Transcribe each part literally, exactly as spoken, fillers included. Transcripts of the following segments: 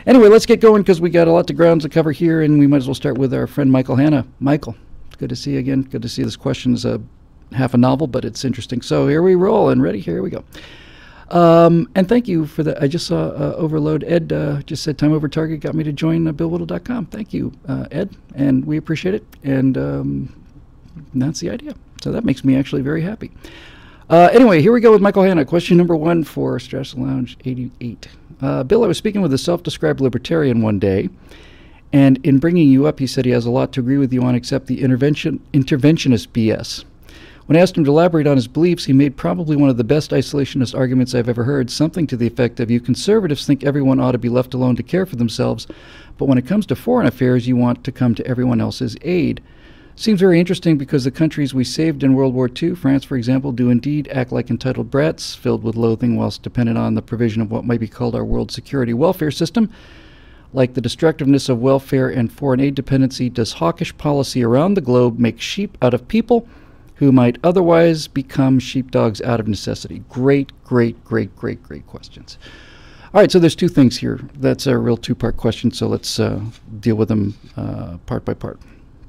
Anyway, let's get going because we got a lot of ground to cover here, and we might as well start with our friend Michael Hanna. Michael, it's good to see you again. Good to see this question is a half a novel, but it's interesting. So here we roll, and ready, here we go. Um, and thank you for that. I just saw uh, Overload. Ed uh, just said time over target got me to join uh, bill whittle dot com. Thank you, uh, Ed, and we appreciate it. And um, that's the idea. So that makes me actually very happy. Uh, anyway, here we go with Michael Hanna. Question number one for Stress Lounge eighty-eight. Uh, Bill, I was speaking with a self-described libertarian one day, and in bringing you up, he said he has a lot to agree with you on except the intervention interventionist B S. When I asked him to elaborate on his beliefs, he made probably one of the best isolationist arguments I've ever heard, something to the effect of, you conservatives think everyone ought to be left alone to care for themselves, but when it comes to foreign affairs, you want to come to everyone else's aid. Seems very interesting because the countries we saved in World War Two, France, for example, do indeed act like entitled brats, filled with loathing whilst dependent on the provision of what might be called our world security welfare system. Like the destructiveness of welfare and foreign aid dependency, does hawkish policy around the globe make sheep out of people who might otherwise become sheepdogs out of necessity? Great, great, great, great, great questions. All right, so there's two things here. That's a real two-part question, so let's uh, deal with them uh, part by part.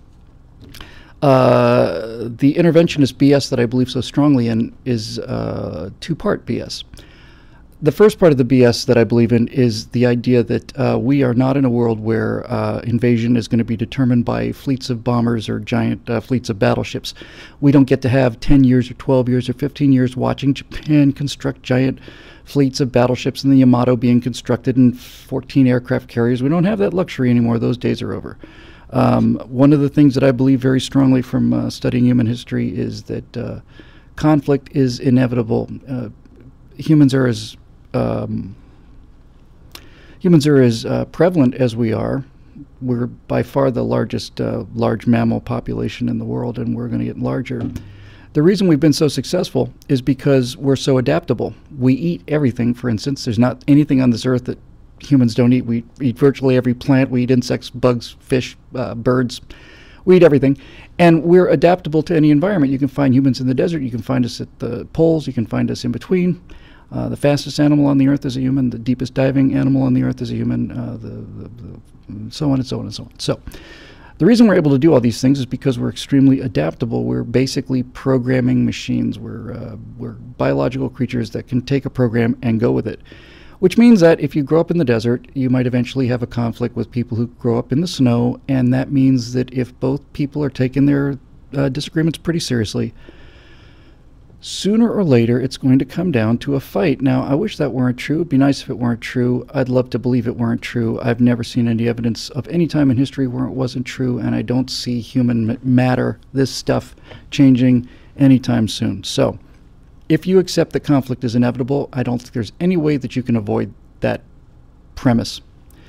Uh, the interventionist B S that I believe so strongly in is uh, two-part B S. The first part of the B S that I believe in is the idea that uh, we are not in a world where uh, invasion is going to be determined by fleets of bombers or giant uh, fleets of battleships. We don't get to have ten years or twelve years or fifteen years watching Japan construct giant fleets of battleships and the Yamato being constructed in fourteen aircraft carriers. We don't have that luxury anymore. Those days are over. Um, one of the things that I believe very strongly from uh, studying human history is that uh, conflict is inevitable. Uh, humans are as um, humans are as uh, prevalent as we are. We're by far the largest uh, large mammal population in the world, and we're going to get larger. The reason we've been so successful is because we're so adaptable. We eat everything, for instance. There's not anything on this earth that humans don't eat. We eat virtually every plant. We eat insects, bugs, fish, uh, birds. We eat everything. And we're adaptable to any environment. You can find humans in the desert. You can find us at the poles. You can find us in between. Uh, the fastest animal on the earth is a human. The deepest diving animal on the earth is a human. Uh, the, the, the, so on and so on and so on. So the reason we're able to do all these things is because we're extremely adaptable. We're basically programming machines. We're, uh, we're biological creatures that can take a program and go with it. Which means that if you grow up in the desert, you might eventually have a conflict with people who grow up in the snow, and that means that if both people are taking their uh, disagreements pretty seriously, sooner or later it's going to come down to a fight. Now, I wish that weren't true. It'd be nice if it weren't true. I'd love to believe it weren't true. I've never seen any evidence of any time in history where it wasn't true, and I don't see human matter, this stuff, changing anytime soon. So if you accept that conflict is inevitable, I don't think there's any way that you can avoid that premise.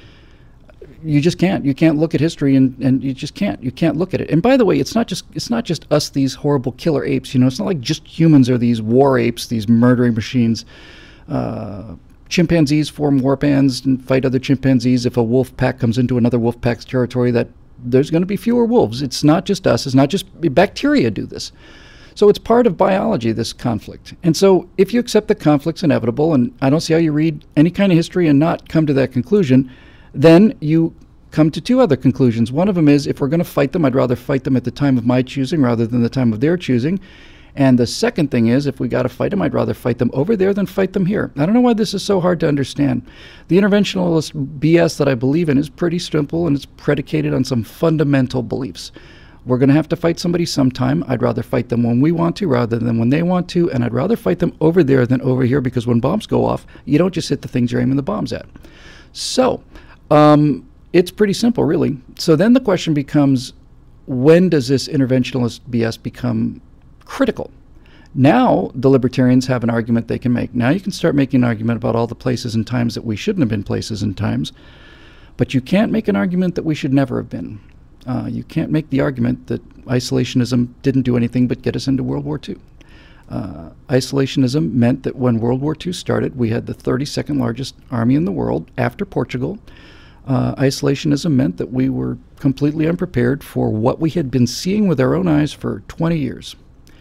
You just can't. You can't look at history, and, and you just can't. You can't look at it. And by the way, it's not just it's not just us, these horrible killer apes. You know, it's not like just humans are these war apes, these murdering machines. Uh, chimpanzees form war bands and fight other chimpanzees. If a wolf pack comes into another wolf pack's territory, that there's going to be fewer wolves. It's not just us. It's not just bacteria do this. So it's part of biology, this conflict. And so if you accept that conflict's inevitable, and I don't see how you read any kind of history and not come to that conclusion, then you come to two other conclusions. One of them is, if we're going to fight them, I'd rather fight them at the time of my choosing rather than the time of their choosing. And the second thing is, if we got to fight them, I'd rather fight them over there than fight them here. I don't know why this is so hard to understand. The interventionalist B S that I believe in is pretty simple, and it's predicated on some fundamental beliefs. We're going to have to fight somebody sometime. I'd rather fight them when we want to rather than when they want to, and I'd rather fight them over there than over here, because when bombs go off, you don't just hit the things you're aiming the bombs at. So um, it's pretty simple, really. So then the question becomes, when does this interventionalist B S become critical? Now the libertarians have an argument they can make. Now you can start making an argument about all the places and times that we shouldn't have been places and times, but you can't make an argument that we should never have been. Uh, you can't make the argument that isolationism didn't do anything but get us into World War Two. Uh, isolationism meant that when World War Two started, we had the thirty-second largest army in the world after Portugal. Uh, isolationism meant that we were completely unprepared for what we had been seeing with our own eyes for twenty years.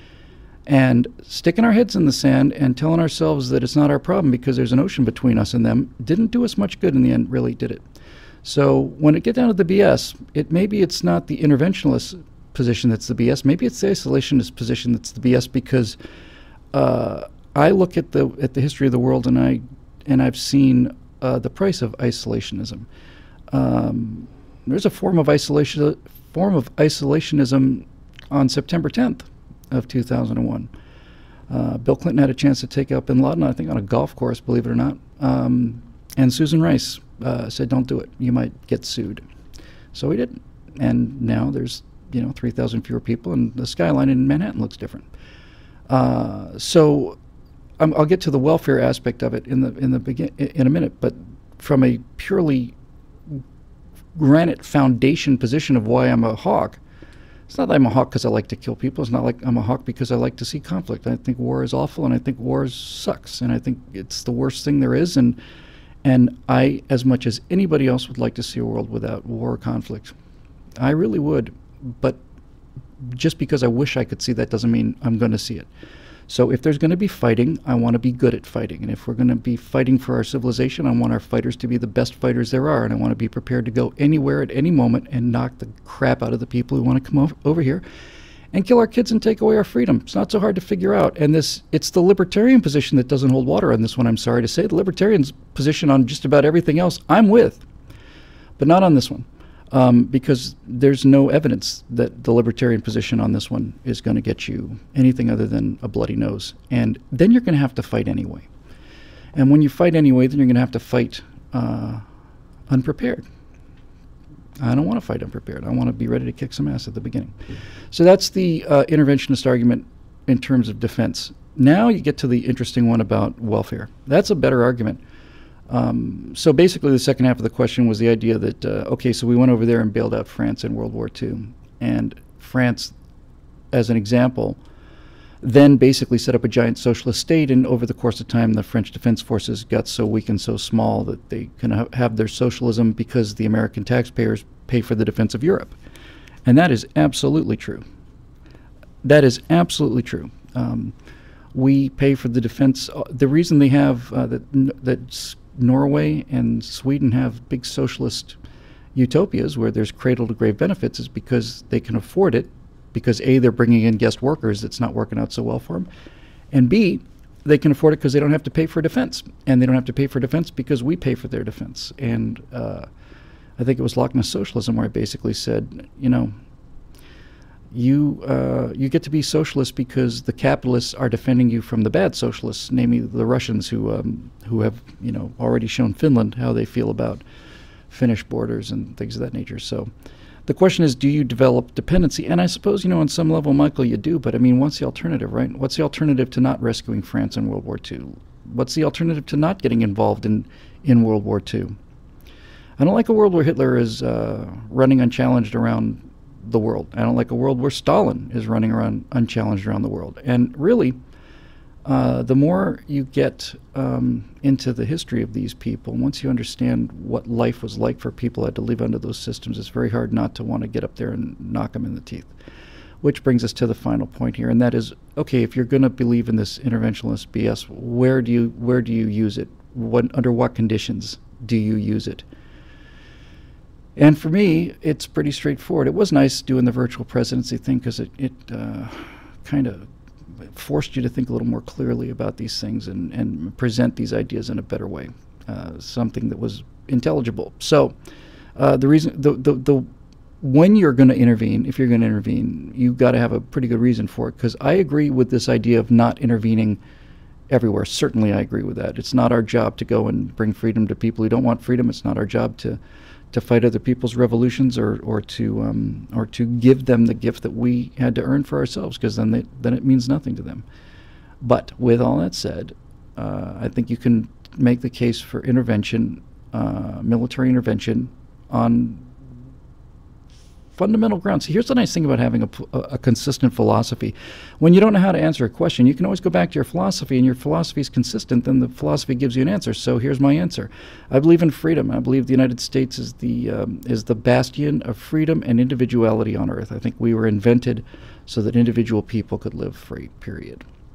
And sticking our heads in the sand and telling ourselves that it's not our problem because there's an ocean between us and them didn't do us much good in the end, really, did it? So when it get down to the B S, it maybe it's not the interventionist position that's the B S. Maybe it's the isolationist position that's the B S, because uh, I look at the at the history of the world, and I and I've seen uh, the price of isolationism. Um, there's a form of isolation form of isolationism on September tenth of two thousand one. Uh, Bill Clinton had a chance to take out bin Laden, I think, on a golf course, believe it or not. Um, and Susan Rice uh, said, "Don't do it. You might get sued." So he didn't. And now there's, you know, three thousand fewer people, and the skyline in Manhattan looks different. Uh, so um, I'll get to the welfare aspect of it in the in the begin in a minute. But from a purely granite foundation position of why I'm a hawk, it's not that I'm a hawk because I like to kill people. It's not like I'm a hawk because I like to see conflict. I think war is awful, and I think war sucks, and I think it's the worst thing there is. And and I, as much as anybody else, would like to see a world without war or conflict. I really would, but just because I wish I could see that doesn't mean I'm going to see it. So if there's going to be fighting, I want to be good at fighting. And if we're going to be fighting for our civilization, I want our fighters to be the best fighters there are. And I want to be prepared to go anywhere at any moment and knock the crap out of the people who want to come over, over here and kill our kids and take away our freedom. It's not so hard to figure out. And this, it's the libertarian position that doesn't hold water on this one, I'm sorry to say. The libertarian's position on just about everything else, I'm with, but not on this one. Um, because there's no evidence that the libertarian position on this one is going to get you anything other than a bloody nose. And then you're going to have to fight anyway. And when you fight anyway, then you're going to have to fight uh, unprepared. I don't want to fight unprepared. I want to be ready to kick some ass at the beginning. So that's the uh, interventionist argument in terms of defense. Now you get to the interesting one about welfare. That's a better argument. Um, so basically the second half of the question was the idea that, uh, okay, so we went over there and bailed out France in World War Two. And France, as an example, then basically set up a giant socialist state, and over the course of time the French Defense Forces got so weak and so small that they can ha have their socialism because the American taxpayers pay for the defense of Europe. And that is absolutely true. That is absolutely true. Um, we pay for the defense. Uh, the reason they have uh, that, that Norway and Sweden have big socialist utopias where there's cradle-to-grave benefits is because they can afford it, because A, they're bringing in guest workers that's not working out so well for them, and B, they can afford it because they don't have to pay for defense, and they don't have to pay for defense because we pay for their defense. And uh, I think it was Loch Ness Socialism where I basically said, you know, you uh, you get to be socialist because the capitalists are defending you from the bad socialists, namely the Russians, who um, who have, you know, already shown Finland how they feel about Finnish borders and things of that nature. So the question is, do you develop dependency? And I suppose, you know, on some level, Michael, you do. But I mean, what's the alternative, right? What's the alternative to not rescuing France in World War Two? What's the alternative to not getting involved in in World War Two? I don't like a world where Hitler is uh, running unchallenged around the world. I don't like a world where Stalin is running around unchallenged around the world. And really, uh, the more you get um, into the history of these people, once you understand what life was like for people who had to live under those systems, it's very hard not to want to get up there and knock them in the teeth. Which brings us to the final point here, and that is, okay, if you're going to believe in this interventionist B S, where do you where do you use it? What, under what conditions do you use it? And for me, it's pretty straightforward. It was nice doing the virtual presidency thing because it, it uh, kind of forced you to think a little more clearly about these things and, and present these ideas in a better way, uh, something that was intelligible. So uh, the reason, the, the, the when you're going to intervene, if you're going to intervene, you've got to have a pretty good reason for it, because I agree with this idea of not intervening everywhere. Certainly I agree with that. It's not our job to go and bring freedom to people who don't want freedom. It's not our job to to fight other people's revolutions or or to um, or to give them the gift that we had to earn for ourselves, because then they, then it means nothing to them. But with all that said, uh, I think you can make the case for intervention, uh, military intervention, on fundamental grounds. See, here's the nice thing about having a, a, a consistent philosophy. When you don't know how to answer a question, you can always go back to your philosophy, and your philosophy is consistent, then the philosophy gives you an answer. So here's my answer. I believe in freedom. I believe the United States is the, um, is the bastion of freedom and individuality on earth. I think we were invented so that individual people could live free, period.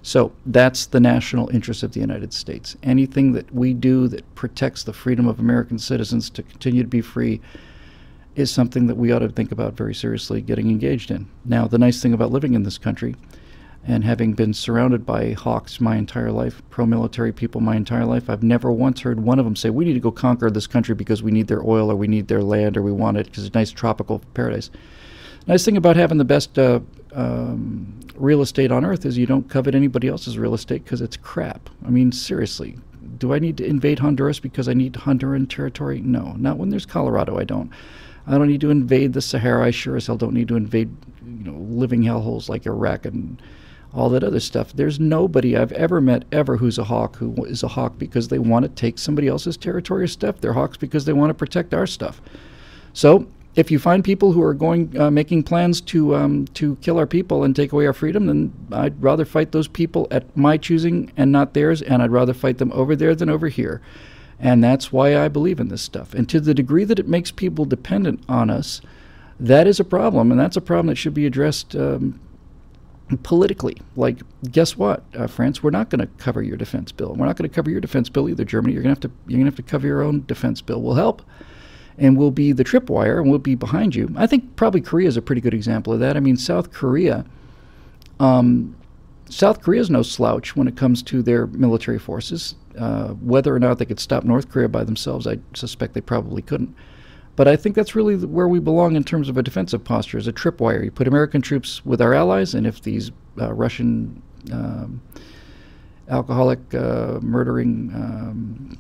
So that's the national interest of the United States. Anything that we do that protects the freedom of American citizens to continue to be free is something that we ought to think about very seriously getting engaged in. Now, the nice thing about living in this country and having been surrounded by hawks my entire life, pro-military people my entire life, I've never once heard one of them say, we need to go conquer this country because we need their oil or we need their land or we want it because it's a nice tropical paradise. Nice thing about having the best uh, um, real estate on earth is you don't covet anybody else's real estate because it's crap. I mean, seriously. Do I need to invade Honduras because I need Honduran territory? No, not when there's Colorado, I don't. I don't need to invade the Sahara. I sure as hell don't need to invade, you know, living hellholes like Iraq and all that other stuff. There's nobody I've ever met ever who's a hawk who is a hawk because they want to take somebody else's territory or stuff. They're hawks because they want to protect our stuff. So if you find people who are going uh, making plans to um, to kill our people and take away our freedom, then I'd rather fight those people at my choosing and not theirs, and I'd rather fight them over there than over here. And that's why I believe in this stuff. And to the degree that it makes people dependent on us, that is a problem, and that's a problem that should be addressed um, politically. Like, guess what, uh, France? We're not going to cover your defense bill. We're not going to cover your defense bill either, Germany. You're going to have to you're going to have to cover your own defense bill. We'll help, and we'll be the tripwire, and we'll be behind you. I think probably Korea is a pretty good example of that. I mean, South Korea. Um, South Korea is no slouch when it comes to their military forces. Uh, whether or not they could stop North Korea by themselves, I suspect they probably couldn't. But I think that's really where we belong in terms of a defensive posture, as a tripwire. You put American troops with our allies, and if these uh, Russian um, alcoholic, uh, murdering, um,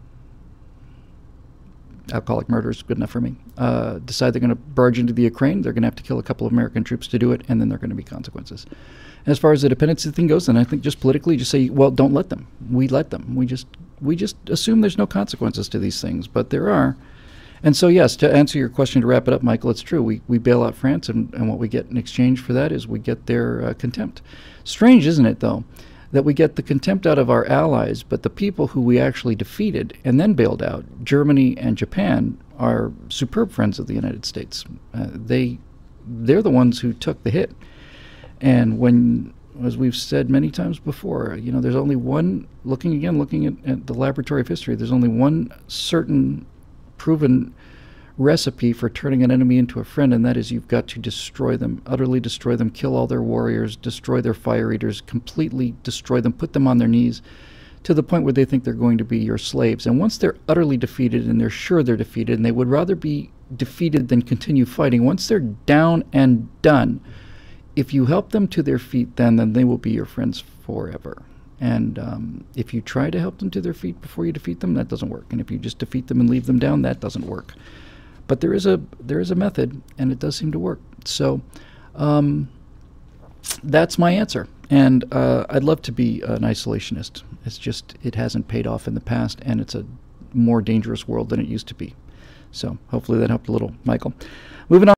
alcoholic murder is good enough for me, uh, decide they're going to barge into the Ukraine, they're going to have to kill a couple of American troops to do it, and then there are going to be consequences. As far as the dependency thing goes, then I think just politically, just say, well, don't let them. We let them. We just we just assume there's no consequences to these things, but there are. And so, yes, to answer your question, to wrap it up, Michael, it's true. We we bail out France, and, and what we get in exchange for that is we get their uh, contempt. Strange, isn't it, though, that we get the contempt out of our allies, but the people who we actually defeated and then bailed out, Germany and Japan, are superb friends of the United States. Uh, they they're the ones who took the hit. And when, as we've said many times before, you know, there's only one, looking again, looking at, at the laboratory of history, there's only one certain proven recipe for turning an enemy into a friend, and that is you've got to destroy them, utterly destroy them, kill all their warriors, destroy their fire eaters, completely destroy them, put them on their knees to the point where they think they're going to be your slaves. And once they're utterly defeated and they're sure they're defeated, and they would rather be defeated than continue fighting, once they're down and done, if you help them to their feet, then then they will be your friends forever. And um, if you try to help them to their feet before you defeat them, that doesn't work. And if you just defeat them and leave them down, that doesn't work. But there is a there is a method, and it does seem to work. So um, that's my answer. And uh, I'd love to be an isolationist. It's just it hasn't paid off in the past, and it's a more dangerous world than it used to be. So hopefully that helped a little, Michael. Moving on.